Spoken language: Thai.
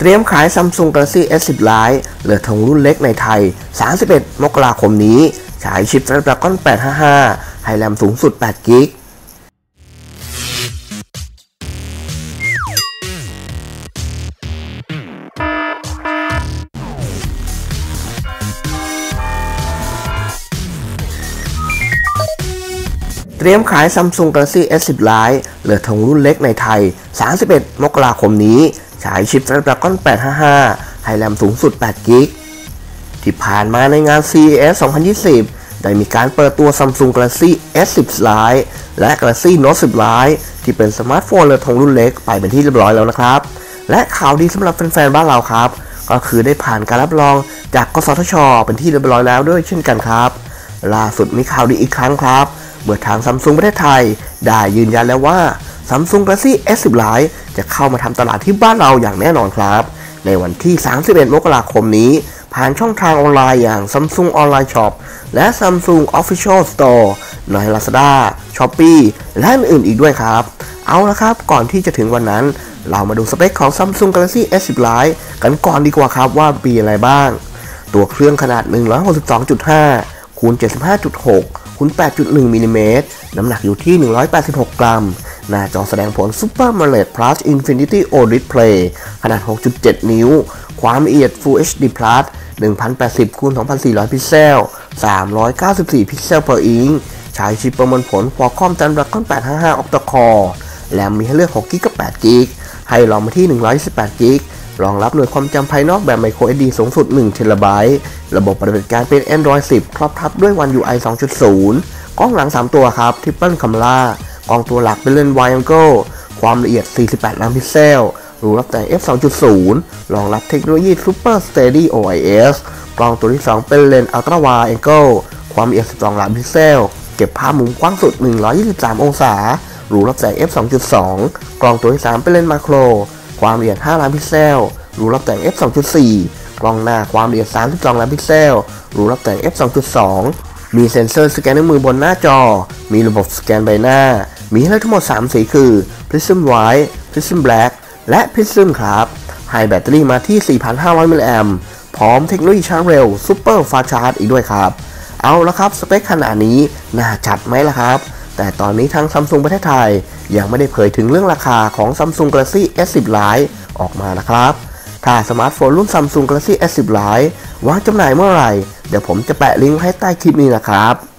เตรียมขาย Samsung Galaxy S10 Lite เหลือทงรุ่นเล็กในไทย 31 มกราคมนี้ฉายชิป Snapdragon 855 ให้แรมสูงสุด 8 กิกเตรียมขาย Samsung Galaxy S10 Lite เหลือทงรุ่นเล็กในไทย 31 มกราคมนี้ฉายชิป Snapdragon 855 ให้แรมสูงสุด 8 กิกที่ผ่านมาในงาน CES 2020 ได้มีการเปิดตัว Samsung Galaxy S10 Lite และ Galaxy Note 10 Lite ที่เป็นสมาร์ทโฟนเหลือทงรุ่นเล็กไปเป็นที่เรียบร้อยแล้วนะครับและข่าวดีสำหรับแฟนๆบ้านเราครับก็คือได้ผ่านการรับรองจากกสทช.เป็นที่เรียบร้อยแล้วด้วยเช่นกันครับล่าสุดมีข่าวดีอีกครั้งครับเมื่อทาง Samsung ประเทศไทยได้ยืนยันแล้วว่า Samsung Galaxy S10 Lite จะเข้ามาทำตลาดที่บ้านเราอย่างแน่นอนครับในวันที่ 31 มกราคมนี้ผ่านช่องทางออนไลน์อย่าง Samsung Online Shop และ Samsung Official Store ใน Lazada, Shopee และอื่นๆอีกด้วยครับเอาละครับก่อนที่จะถึงวันนั้นเรามาดูสเปคของ Samsung Galaxy S10 Lite กันก่อนดีกว่าครับว่ามีอะไรบ้างตัวเครื่องขนาด 162.5 คูณ 75.6 คูณ 8.1 มิลลิเมตรน้ำหนักอยู่ที่ 186 กรัมหน้าจอแสดงผล Super AMOLED Plus Infinity OLED Display ขนาด 6.7 นิ้วความละเอียด Full HD Plus 1080 คูณ 2400 พิกเซล 394 พิกเซล per inch ใช้ชิปประมวลผล Qualcomm Snapdragon 855 Octa Core แรมมีให้เลือก6 กิกกับ8 กิกให้รองมาที่128 กิกรองรับหน่วยความจำภายนอกแบบ Micro SD สูงสุด1 เทราไบต์ระบบปฏิบัติการเป็น Android 10 ครอบทับด้วย One UI 2.0 กล้องหลัง 3 ตัวครับ Triple Camera กล้องตัวหลักเป็นเลนส์ Wide Angle ความละเอียด 48 ล้านพิกเซลรองรับแต่ f 2.0 รองรับเทคโนโลยี Super Steady OIS กล้องตัวที่ 2 เป็นเลนส์ Ultra Wide Angle ความละเอียด 12 ล้านพิกเซลเก็บภาพมุมกว้างสุด 123 องศารองรับแสง f 2.2 กล้องตัวที่ 3 เป็นเลนส์ Macro ความละเอียด 5 ล้านพิกเซลรองรับแต่ง f 2.4 กล้องหน้าความละเอียด 32 ล้านพิกเซลรองรับแต่ง f 2.2 มีเซ็นเซอร์สแกนนิ้วมือบนหน้าจอมีระบบสแกนใบหน้ามีให้เลือกทั้งหมด 3 สีคือ Prism White Prism Black และ Prism ครับให้แบตเตอรี่มาที่ 4,500 มิลลิแอมป์พร้อมเทคโนโลยีชาร์จเร็ว Super Fast Charge อีกด้วยครับเอาละครับสเปคขนาดนี้น่าจัดไหมล่ะครับแต่ตอนนี้ทาง Samsung ประเทศไทยยังไม่ได้เผยถึงเรื่องราคาของ Samsung Galaxy S10 Lite ออกมานะครับถ้าสมาร์ทโฟนรุ่น Samsung Galaxy S10 Lite วางจำหน่ายเมื่อไหร่เดี๋ยวผมจะแปะลิงก์ให้ใต้คลิปนี้นะครับ